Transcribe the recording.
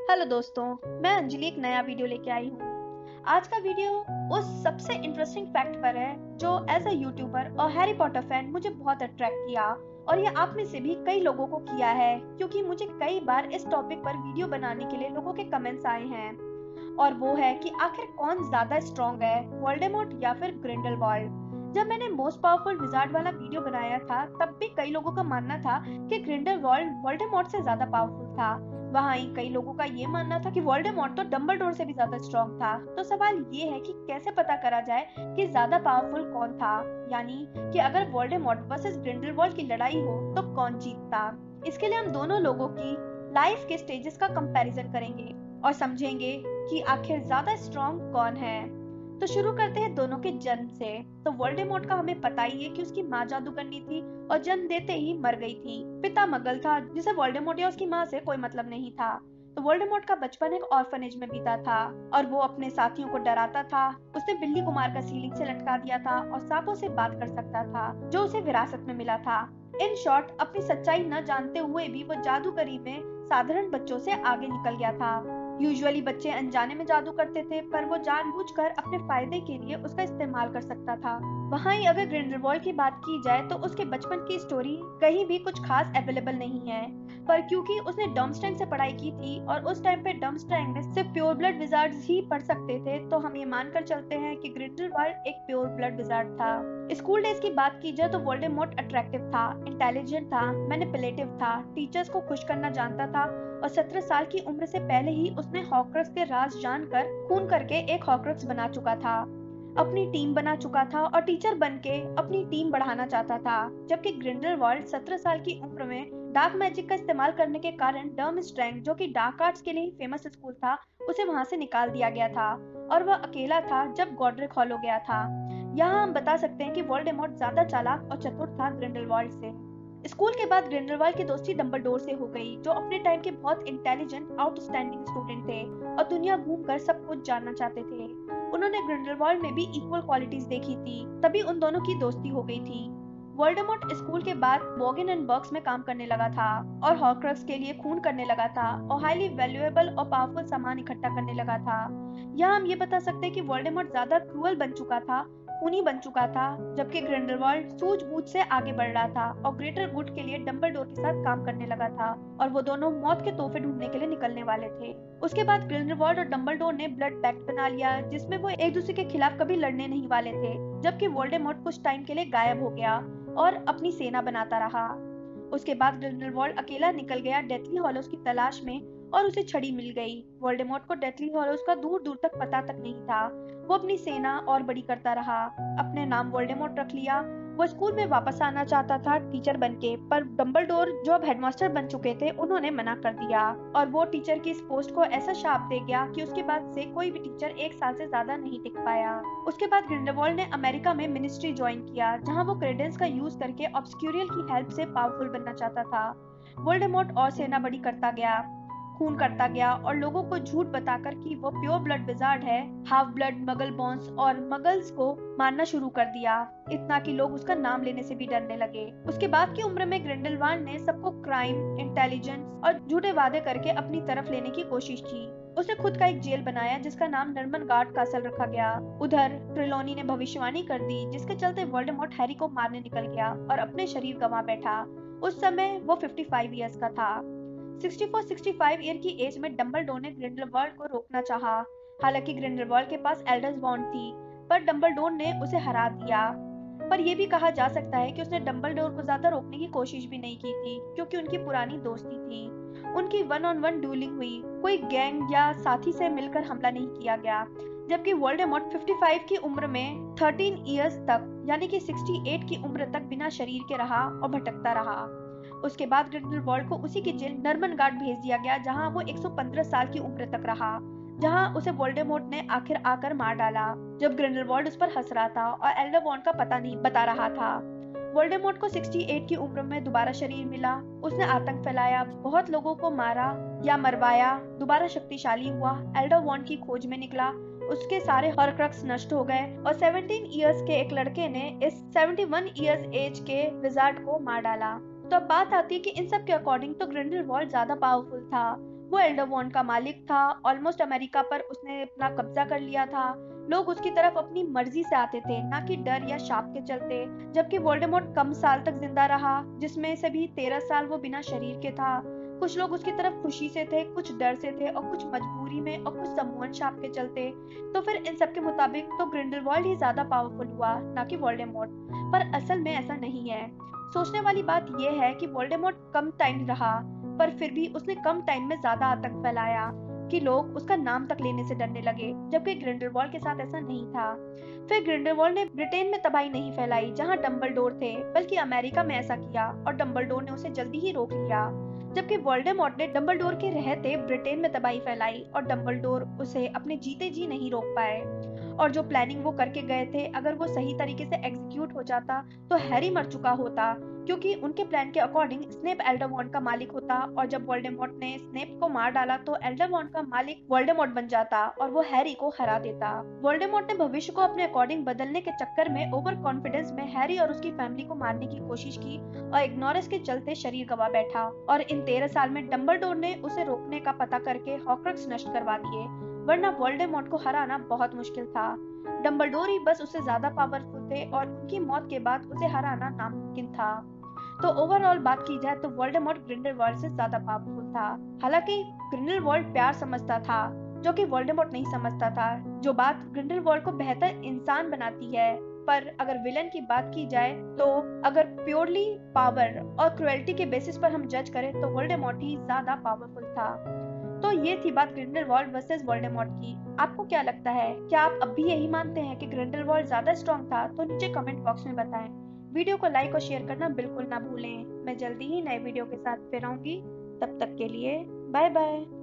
Hello दोस्तों, मैं अंजलि एक नया वीडियो लेके आई हूँ। आज का वीडियो उस सबसे इंटरेस्टिंग फैक्ट पर है जो एज अ यूट्यूबर और हैरी पॉटर फैन मुझे बहुत अट्रैक्ट किया, और ये आप में से भी कई लोगों को किया है क्योंकि मुझे कई बार इस टॉपिक पर वीडियो बनाने के लिए लोगों के कमेंट्स आए हैं। और वो है कि आखिर कौन ज्यादा स्ट्रॉन्ग है, वोल्डेमॉर्ट या फिर ग्रिंडेलवाल्ड। जब मैंने मोस्ट पावरफुल विजार्ड वाला वीडियो बनाया था तब भी कई लोगों का मानना था कि ग्रिंडेलवाल्ड वोल्डेमॉर्ट से ज्यादा पावरफुल था। वहीं कई लोगों का ये मानना था कि वोल्डेमॉर्ट तो डंबलडोर से भी ज्यादा स्ट्रॉन्ग था। तो सवाल ये है कि कैसे पता करा जाए कि ज्यादा पावरफुल कौन था, यानी कि अगर वोल्डेमॉर्ट वर्सेस ग्रिंडेलवाल्ड की लड़ाई हो तो कौन जीतता। इसके लिए हम दोनों लोगों की लाइफ के स्टेजेस का कंपैरिजन करेंगे और समझेंगे कि आखिर ज्यादा स्ट्रॉन्ग कौन है। तो शुरू करते हैं दोनों के जन्म से। तो वोल्डेमॉर्ट का हमें पता ही है कि उसकी माँ जादूगरनी थी और जन्म देते ही मर गई थी। पिता मगल था जिसे वोल्डेमॉर्ट या उसकी माँ से कोई मतलब नहीं था। तो वोल्डेमॉर्ट का बचपन एक ऑर्फनेज में बीता था और वो अपने साथियों को डराता था। उसने बिल्ली को मारकर सीलिंग से लटका दिया था और सांपों से बात कर सकता था जो उसे विरासत में मिला था। इन शॉर्ट, अपनी सच्चाई न जानते हुए भी वो जादूगरी में साधारण बच्चों से आगे निकल गया था। यूजुअली बच्चे अनजाने में जादू करते थे, पर वो जानबूझकर अपने फायदे के लिए उसका इस्तेमाल कर सकता था। वहीं अगर ग्रिंडेलवाल्ड की बात की जाए तो उसके बचपन की स्टोरी कहीं भी कुछ खास अवेलेबल नहीं है, पर क्योंकि उसने डर्मस्ट्रैंग से पढ़ाई की थी और उस टाइम पे डर्मस्ट्रैंग में सिर्फ प्योर ब्लड विजार्ड्स ही पढ़ सकते थे, तो हम ये मानकर चलते हैं कि ग्रिंडेलवाल्ड एक प्योर ब्लड विजार्ड था। स्कूल डेज की बात की जाए तो वोल्डेमॉर्ट अट्रैक्टिव था, इंटेलिजेंट था, मैनिपुलेटिव था, टीचर्स को खुश करना जानता था और 17 साल की उम्र से पहले ही उसने हॉर्क्रक्स के राज जानकर खून करके एक हॉर्क्रक्स बना चुका था, अपनी टीम बना चुका था और टीचर बनके अपनी टीम बढ़ाना चाहता था। जबकि ग्रिंडेलवाल्ड 17 साल की उम्र में डार्क मैजिक का इस्तेमाल करने के कारण डर्मस्ट्रैंग, जो कि डार्क आर्ट्स के लिए ही फेमस स्कूल था, उसे वहां से निकाल दिया गया था और वह अकेला था जब गॉड्रिक हॉलो गया था। यहाँ हम बता सकते हैं कि वोल्डेमॉर्ट ज्यादा चालाक और चतुर था ग्रिंडेलवाल्ड से। स्कूल के बाद ग्रिंडेलवाल्ड की दोस्ती डंबलडोर से हो गई, जो अपने टाइम के बहुत इंटेलिजेंट आउटस्टैंडिंग स्टूडेंट थे और दुनिया घूमकर सब कुछ जानना चाहते थे। उन्होंने ग्रिंडेलवाल्ड में भी इक्वल क्वालिटीज देखी थी, तभी उन दोनों की दोस्ती हो गई थी। वोल्डेमॉर्ट स्कूल के बाद बोगिन एंड बर्क्स में काम करने लगा था और हॉर्क्रक्स के लिए खून करने लगा था और हाईली वैल्यूएबल और पावरफुल सामान इकट्ठा करने लगा था। यहाँ हम ये बता सकते हैं कि वोल्डेमॉर्ट ज्यादा क्रूअल बन चुका था, खूनी बन चुका था, जबकि ग्रिंडेलवाल्ड सूझबूझ से आगे बढ़ रहा था और ग्रेटर गुड के लिए डंबलडोर के साथ काम करने लगा था और वो दोनों मौत के तोहफे ढूंढने के लिए निकलने वाले थे। उसके बाद ग्रिंडेलवाल्ड और डंबलडोर ने ब्लड पैक्ट बना लिया जिसमें वो एक दूसरे के खिलाफ कभी लड़ने नहीं वाले थे, जबकि वोल्डेमॉर्ट कुछ टाइम के लिए गायब हो गया और अपनी सेना बनाता रहा। उसके बाद ग्रिंडेलवाल्ड अकेला निकल गया डेथली हॉलोज की तलाश में और उसे छड़ी मिल गई। वोल्डेमॉर्ट को डेथली हॉलोज का दूर दूर तक पता तक नहीं था। वो अपनी सेना और बड़ी करता रहा, अपने नाम वोल्डेमॉर्ट रख लिया। वो स्कूल में वापस आना चाहता था टीचर बनके, पर डंबलडोर जो अब हेडमास्टर बन चुके थे उन्होंने मना कर दिया और वो टीचर की इस पोस्ट को ऐसा शाप दे गया कि उसके बाद से कोई भी टीचर 1 साल से ज्यादा नहीं टिक पाया। उसके बाद ग्रिंडेलवाल्ड ने अमेरिका में मिनिस्ट्री ज्वाइन किया, जहाँ वो क्रेडेंस का यूज करके ऑब्सक्यूरियल की हेल्प से पावरफुल बनना चाहता था। वोल्डेमॉर्ट और सेना बड़ी करता गया, खून करता गया और लोगों को झूठ बताकर कि वो प्योर ब्लड विजार्ड है, हाफ ब्लड मगल बॉन्स और मगल्स को मारना शुरू कर दिया, इतना कि लोग उसका नाम लेने से भी डरने लगे। उसके बाद की उम्र में ग्रिंडेलवाल्ड ने सबको क्राइम, इंटेलिजेंस और झूठे वादे करके अपनी तरफ लेने की कोशिश की। उसने खुद का एक जेल बनाया जिसका नाम नर्मनगार्ड कासल रखा गया। उधर ट्रिलोनी ने भविष्यवाणी कर दी जिसके चलते वोल्डेमॉर्ट हैरी को मारने निकल गया और अपने शरीर गंवा बैठा। उस समय वो 55 इयर्स का था। 64-65 ईयर की एज में डंबलडोर ने ग्रिंडेलवाल्ड को रोकना चाहा। हालांकि ग्रिंडेलवाल्ड के पास एल्डर्स बॉन्ड थी, पर डंबलडोर ने उसे हरा दिया। पर यह भी कहा जा सकता है कि उसने डंबलडोर को ज्यादा रोकने की कोशिश भी नहीं की थी, क्योंकि उनकी पुरानी दोस्ती थी। उनकी वन ऑन वन ड्यूलिंग हुई, कोई गैंग या साथी से मिलकर हमला नहीं किया गया। जबकि वोल्डेमॉर्ट 55 की उम्र में 13 इयर्स तक, यानी कि 68 की उम्र तक बिना शरीर के रहा और भटकता रहा। उसके बाद ग्रिंडेलवाल्ड को उसी की जेल नर्मनगार्ड भेज दिया गया, जहां वो 115 साल की उम्र तक रहा, जहां उसे वोल्डेमॉर्ट ने आखिर आकर मार डाला जब ग्रिंडेलवाल्ड उस पर हंस रहा था और एल्डर वॉन्ड का पता नहीं बता रहा था। वोल्डेमॉर्ट को 68 की उम्र में दोबारा शरीर मिला। उसने आतंक फैलाया, बहुत लोगों को मारा या मरवाया, दोबारा शक्तिशाली हुआ, एल्डर वॉन्ड की खोज में निकला। उसके सारे हॉर्क्रक्स नष्ट हो गए और 17 इयर्स के एक लड़के ने इस 71 इयर्स एज के विजार्ड को मार डाला। तो अब बात आती है कि इन सब के अकॉर्डिंग तो ग्रिंडेलवाल्ड ज्यादा पावरफुल था, वो एल्डरवॉर्न का मालिक था। ऑलमोस्ट अमेरिका पर उसने अपना कब्जा कर लिया था। लोग उसकी तरफ अपनी मर्जी से आते थे, ना कि डर या शाप के चलते। जबकि वोल्डेमॉर्ट कम साल तक जिंदा रहा, जिसमें से भी 13 साल वो बिना शरीर के था। कुछ लोग उसकी तरफ खुशी से थे, कुछ डर से थे, और कुछ मजबूरी में, और कुछ सम्मोहन शाप के चलते। तो फिर इन सब के मुताबिक तो ग्रिंडलवाल्ड ही ज्यादा पावरफुल हुआ, ना कि वोल्डेमॉर्ट। पर असल में ऐसा नहीं है। सोचने वाली बात यह है कि वोल्डेमॉर्ट कम टाइम रहा, पर फिर भी उसने कम टाइम में ज्यादा आतंक फैलाया कि लोग उसका नाम तक लेने से डरने लगे। जबकि ग्रिंडलवाल्ड के साथ ऐसा नहीं था। फिर ग्रिंडलवाल्ड ने ब्रिटेन में तबाही नहीं फैलाई जहां डंबलडोर थे, बल्कि अमेरिका में ऐसा किया, और डंबलडोर ने उसे जल्दी ही रोक लिया। जबकि वोल्डेमॉर्ट ने डंबलडोर के रहते ब्रिटेन में तबाही फैलाई, और डंबलडोर उसे अपने जीते जी नहीं रोक पाए। और जो प्लानिंग वो करके गए थे, अगर वो सही तरीके से एग्जीक्यूट हो जाता तो हैरी मर चुका होता, क्योंकि उनके प्लान के अकॉर्डिंग स्नेप एल्डरवॉर्न का मालिक होता, और जब वोल्डेमॉर्ट ने स्नेप को मार डाला तो एल्डरवॉर्न का मालिक वोल्डेमॉर्ट बन जाता और वो हैरी को हरा देता। वोल्डेमॉर्ट ने भविष्य को अपने अकॉर्डिंग बदलने के चक्कर में ओवर कॉन्फिडेंस में हैरी और उसकी फैमिली को मारने की कोशिश की, और इग्नोरेंस के चलते शरीर गवा बैठा। और इन 13 साल में डंबलडोर ने उसे रोकने का पता करके हॉर्क्रक्स नष्ट करवा दिए, वरना वोल्डेमॉर्ट को हराना बहुत मुश्किल था। डंबलडोर ही बस उससे ज्यादा पावरफुल थे, और उनकी मौत के बाद उसे हराना नामुमकिन था। तो ओवरऑल बात की जाए तो वोल्डेमॉर्ट ग्रिंडलवाल्ड से ज्यादा पावरफुल था। हालांकि ग्रिंडलवाल्ड प्यार समझता था, जो कि वोल्डेमॉर्ट नहीं समझता था, जो बात ग्रिंडलवाल्ड को बेहतर इंसान बनाती है। पर अगर विलन की बात की जाए तो अगर प्योरली पावर और क्रुएल्टी के बेसिस पर हम जज करें तो वोल्डेमॉर्ट ही ज्यादा पावरफुल था। तो ये थी बात ग्रिंडलवाल्ड वर्सेस वोल्डेमॉर्ट की। आपको क्या लगता है, क्या आप अब भी यही मानते हैं कि ग्रिंडलवाल्ड ज्यादा स्ट्रॉन्ग था? तो नीचे कमेंट बॉक्स में बताएं। वीडियो को लाइक और शेयर करना बिल्कुल ना भूलें। मैं जल्दी ही नए वीडियो के साथ फिर आऊंगी। तब तक के लिए बाय बाय।